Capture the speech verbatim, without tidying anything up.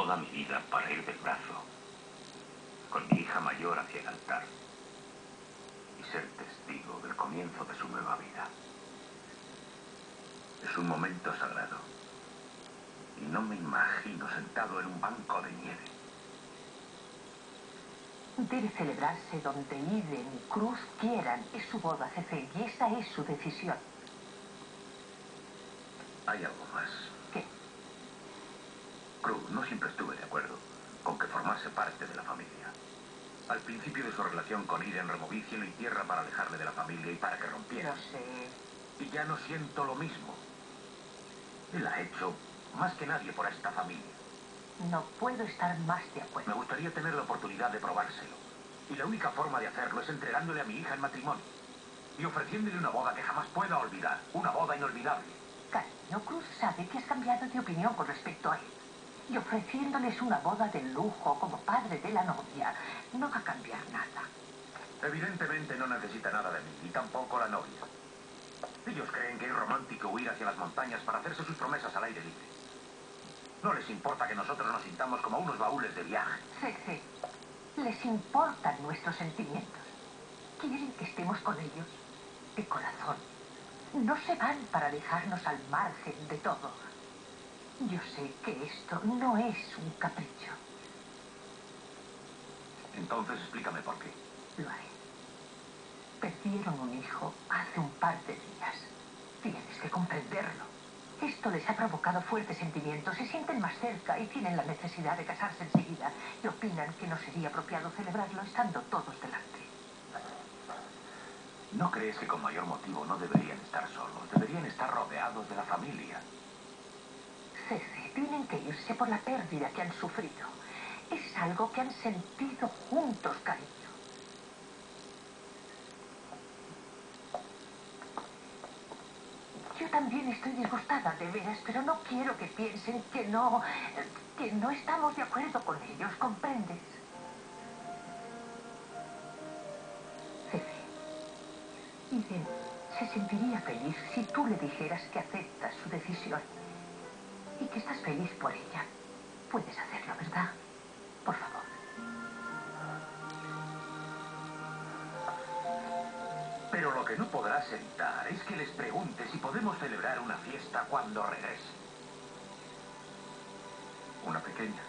toda mi vida para ir del brazo, con mi hija mayor hacia el altar, y ser testigo del comienzo de su nueva vida. Es un momento sagrado, y no me imagino sentado en un banco de nieve. Debe celebrarse donde Eden y Cruz quieran. Es su boda, Cefe, y esa es su decisión. Hay algo más. ¿Qué? Cruz no siempre estuve de acuerdo con que formase parte de la familia. Al principio de su relación con Eden removí cielo y tierra para alejarle de la familia y para que rompiera. Lo sé. Y ya no siento lo mismo. Él ha hecho más que nadie por esta familia. No puedo estar más de acuerdo. Me gustaría tener la oportunidad de probárselo. Y la única forma de hacerlo es entregándole a mi hija en matrimonio. Y ofreciéndole una boda que jamás pueda olvidar. Una boda inolvidable. Cariño, Cruz sabe que has cambiado de opinión con respecto a él. Y ofreciéndoles una boda de lujo como padre de la novia, no va a cambiar nada. Evidentemente no necesita nada de mí, y tampoco la novia. Ellos creen que es romántico huir hacia las montañas para hacerse sus promesas al aire libre. No les importa que nosotros nos sintamos como unos baúles de viaje. Cefe, les importan nuestros sentimientos. Quieren que estemos con ellos de corazón. No se van para dejarnos al margen de todo. Yo sé que esto no es un capricho. Entonces explícame por qué. Lo haré. Perdieron un hijo hace un par de días. Tienes que comprenderlo. Esto les ha provocado fuertes sentimientos. Se sienten más cerca y tienen la necesidad de casarse enseguida. Y opinan que no sería apropiado celebrarlo estando todos delante. ¿No crees que con mayor motivo no deberían estar solos? Deberían estar rodeados de la familia. Cefe, tienen que irse por la pérdida que han sufrido. Es algo que han sentido juntos, cariño. Yo también estoy disgustada, de veras, pero no quiero que piensen que no... que no estamos de acuerdo con ellos, ¿comprendes? Cefe, Eden se sentiría feliz si tú le dijeras que aceptas su decisión y que estás feliz por ella. Puedes hacerlo, ¿verdad? Por favor. Pero lo que no podrás evitar es que les pregunte si podemos celebrar una fiesta cuando regrese. Una pequeña.